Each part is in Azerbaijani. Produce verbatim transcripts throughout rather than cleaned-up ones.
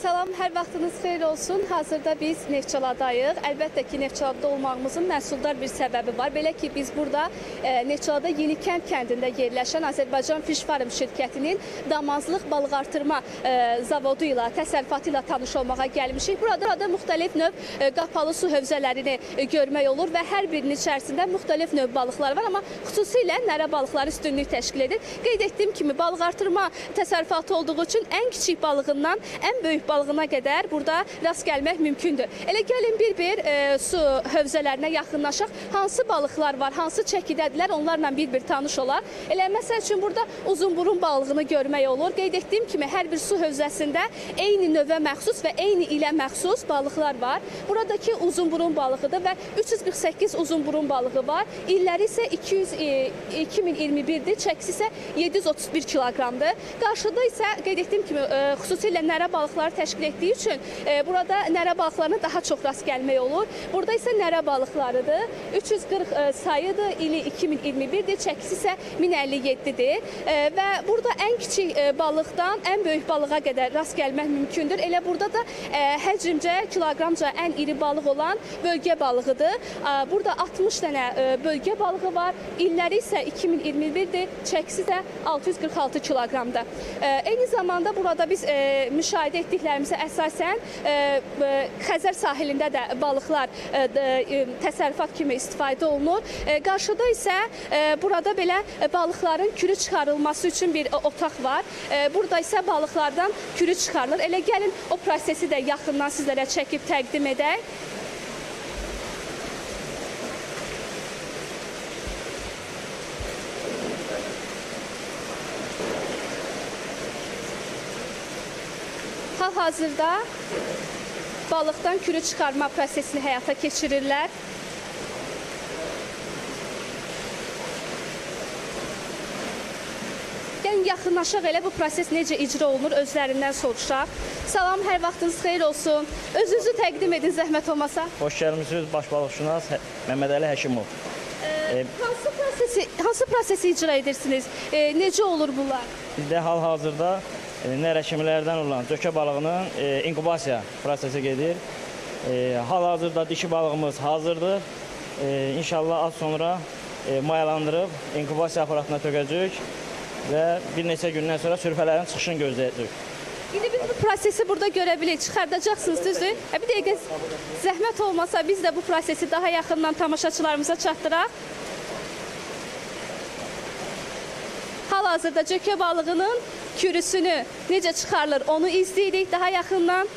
Salam, hər vaxtınız xeyir olsun. Hazırda biz Neftçaladayıq. Əlbəttə ki, Neftçalada olmağımızın məhsuldar bir səbəbi var. Belə ki, biz burada e, Neftçalada Yenikənd kəndində yerləşən Azərbaycan Fish Farm şirkətinin damazlıq balıqartırma e, zavodu ilə, təsərrüfatı ilə tanış olmağa gəlmişik. Burada, burada müxtəlif növ e, qapalı su hövzələrini e, görmək olur və hər birinin içərisində müxtəlif növ balıqlar var, amma xüsusilə nərə balıqları üstünlük təşkil edir. Qeyd etdiyim kimi, balıqartırma təsərrüfatı olduğu üçün ən kiçik balığından ən böyük balığına qədər burada rast gəlmək mümkündür. Elə gəlin bir-bir e, su hövzələrinə yaxınlaşaq. Hansı balıqlar var, hansı çəkidədirlər, onlarla bir-bir tanış olaq. Elə məsəl üçün burada uzunburun balığını görmək olur. Qeyd etdiyim kimi hər bir su hövzəsində eyni növə məxsus və eyni ilə məxsus balıqlar var. Buradakı uzunburun balığıdır və üç yüz qırx səkkiz uzunburun balığı var. İlləri isə iki min iyirmi birdir, çəkisi isə yeddi yüz otuz bir kiloqramdır. Qarşıda isə qeyd etdiyim kimi e, xüsusilə nərə balıqları təşkil etdiyi üçün e, burada nərə balıqlarına daha çox rast gəlmək olur. Burada isə nərə balıqlarıdır. üç yüz qırx e, sayıdır, ili iki min iyirmi birdir, çəkisi isə min əlli yeddidir. E, və burada ən kiçik e, balıqdan ən böyük balığa qədər rast gəlmək mümkündür. Elə burada da e, həcmcə, kiloqramca ən iri balıq olan bölgə balığıdır. E, burada altmış dənə e, bölgə balığı var. İlləri isə iki min iyirmi birdir, çəkisi də altı yüz qırx altı kiloqramdır. E, eyni zamanda burada biz e, müşahidə etdiklərimizə əsasən e, e, Xəzər sahilində də balıqlar e, e, təsərrüfat kimi istifadə olunur. E, qarşıda isə e, burada belə balıqların kürü çıxarılması üçün bir e, otaq var. E, burada isə balıqlardan kürü çıxarılır. Elə gəlin o prosesi də yaxından sizlərə çəkib təqdim edək. Hal-hazırda balıqdan kürü çıxarma prosesini həyata keçirirlər. Gəlin yaxınlaşaq, elə bu proses necə icra olunur, özlərindən soruşaq. Salam, hər vaxtınız xeyir olsun. Özünüzü təqdim edin, zəhmət olmasa. Xoş gəlmişsiniz, baş balıqçınaz Məmmədəli Həşimov. E, hansı prosesi, hansı prosesi icra edirsiniz? E, necə olur bunlar? Bizdə hal-hazırda nərə kimilərdən olan cökə balığının e, inkubasiya prosesi gedir. E, Hal-hazırda dişi balığımız hazırdır. E, İnşallah az sonra e, mayalandırıb inkubasiya aparatına tökəcək və bir neçə gündən sonra sürfələrin çıxışını gözləyəcək. İndi biz bu prosesi burada görə bilirik, çıxardacaqsınız, düzdür? E, bir dəqiqə zəhmət olmasa biz də bu prosesi daha yaxından tamaşaçılarımıza çatdıraq. Hal-hazırda cökə balığının kürüsünü necə çıxarılır onu izləyirik daha yaxından.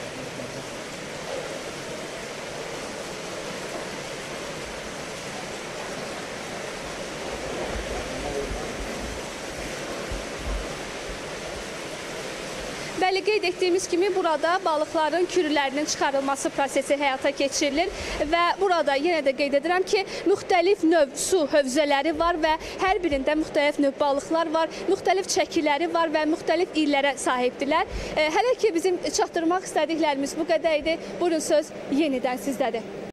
Bəli, qeyd etdiyimiz kimi burada balıqların kürülərinin çıxarılması prosesi həyata keçirilir və burada yenə də qeyd edirəm ki, müxtəlif növ su hövzələri var və hər birində müxtəlif növ balıqlar var, müxtəlif çəkiləri var və müxtəlif illərə sahibdirlər. E, hələ ki bizim çatdırmaq istədiklərimiz bu qədər idi. Buyurun, söz yenidən sizdədir.